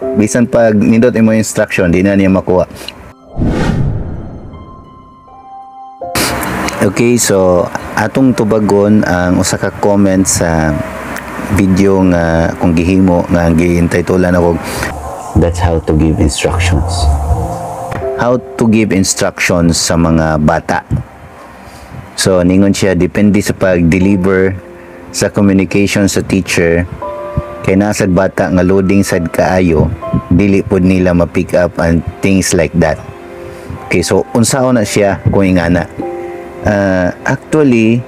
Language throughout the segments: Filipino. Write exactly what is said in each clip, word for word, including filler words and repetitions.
Bisan pag nindot imo instruction, di na niya makuha. Okay, so atong tubagon ang usa ka comment sa video nga kung gihimo nga giintitulan ako, that's how to give instructions. How to give instructions sa mga bata. So ningon siya, depende sa pag-deliver sa communication sa teacher, kay nasad bata nga loading sad kaayo, dili pod nila ma-pick up and things like that. Okay, so unsaon na siya kung ingana. Uh, actually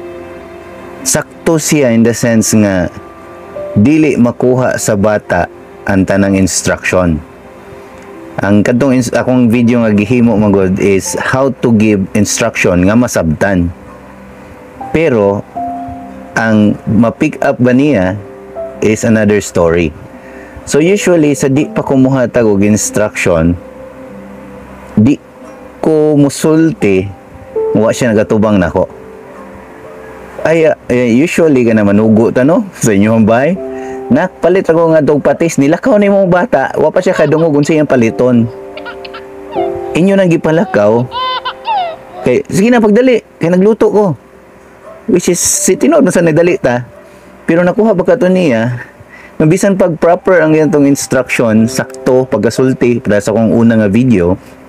sakto siya in the sense nga dili makuha sa bata ang tanang instruction. Ang kadtong ins- akong video nga gihimo magod is how to give instruction nga masabtan. Pero ang ma-pick up ba niya is another story. So usually sa di pa kumuha tag og instruction, di ko musulti wa siya nagatubang nako. Ay uh, usually kana manugo ta no sa inyong bahay. Nakpalit ako nga dog patis, nilakaw ni mong bata, wa pa siya kadungog unsa iyang paliton. Inyo nang gipalakaw. Kay sige na pagdali, kay nagluto ko. Which is si tinod man sa nagdali ta. Pero nakuha ba ka to niya? Mabisan pag proper ang gantong instruction, sakto pagasulti para sa kong una nga video.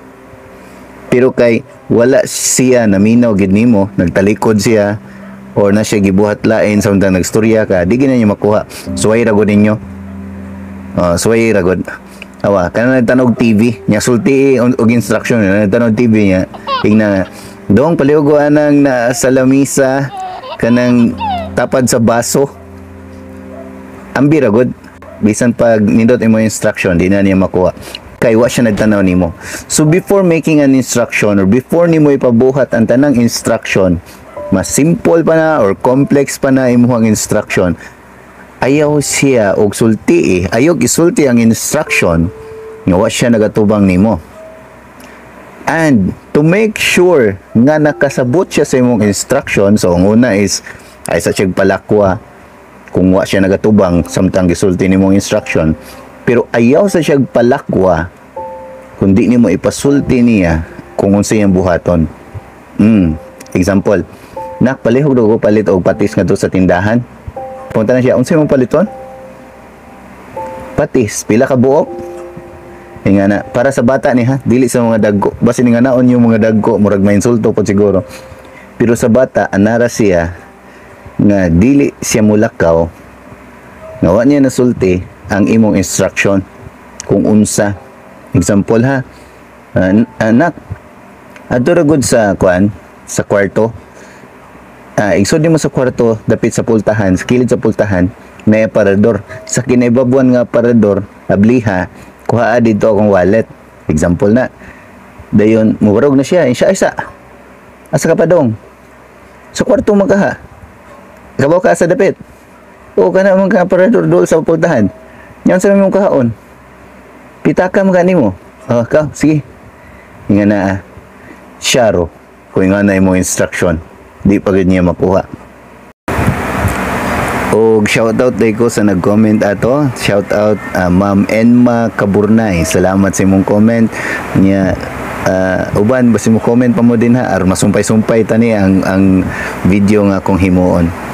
Pero kay wala siya naminaw gid nimo, nagtalikod siya or na siya gibuhat lain sa undang nagstorya ka, di gina niyo makuha. Suway ragod ninyo. Oh, suway ragod. Awa, kana nagtanog T V, nya sulti og instruction, nagtanog T V niya. Tingnan, dong paliugo anang na sa lamisa kanang tapad sa baso. Ambi ragod. Bisan pag nindot imo instruction, di na niya makuha. Kay wa siya nagtanaw nimo. So before making an instruction or before nimo ipabuhat ang tanang instruction, mas simple pa na or complex pa na imuhang instruction, ayaw siya og sulti eh. Ayaw isulti ang instruction nga wa siya nagatubang nimo. And to make sure nga nakasabot siya sa imong instruction, so ang una is ay sa siyang palakwa kung wa siya nagatubang samtang gisulti nimong instruction. Pero ayaw sa siyang palakwa kundi nimo ipasulti niya kung unsa iyang buhaton. Mm, example, nak palihog do ko palit og patis ngadto sa tindahan. Punta na siya, unsa imong paliton? Patis, pila ka buok? Nga na, para sa bata ni ha, dili sa mga dagko. Basi nga naon yung mga dagko, murag may insulto po siguro. Pero sa bata, anara siya nga dili siya mulakaw, nga wa niya nasulti ang imong instruction kung unsa. Example ha, uh, anak, adto ra gud sa kuan, sa kwarto. Ah, uh, igsod mo sa kwarto dapit sa pultahan, sa kilid sa pultahan, may aparador. Sa kinaibabuan nga aparador, abliha, kuha dito akong wallet. Example na. Dayon, muwarog na siya. Insya isa. Asa ka pa dong? Sa kwarto magkaha. Kabaw ka sa dapit. O ka na mga aparador doon sa pultahan. Yan sa mong kahaon. Pitaka mga mo. Oh, ka, sige. Nga na, ah. Syaro. Kung nga na imong instruction. Di pa niya makuha. O shoutout day ko sa nag-comment ato. Shoutout uh, Ma'am Enma Kaburnay. Salamat sa imong comment niya. Uh, uban basi mo comment pa mo din ha, ar masumpay-sumpay tani ang ang video nga kung himuon.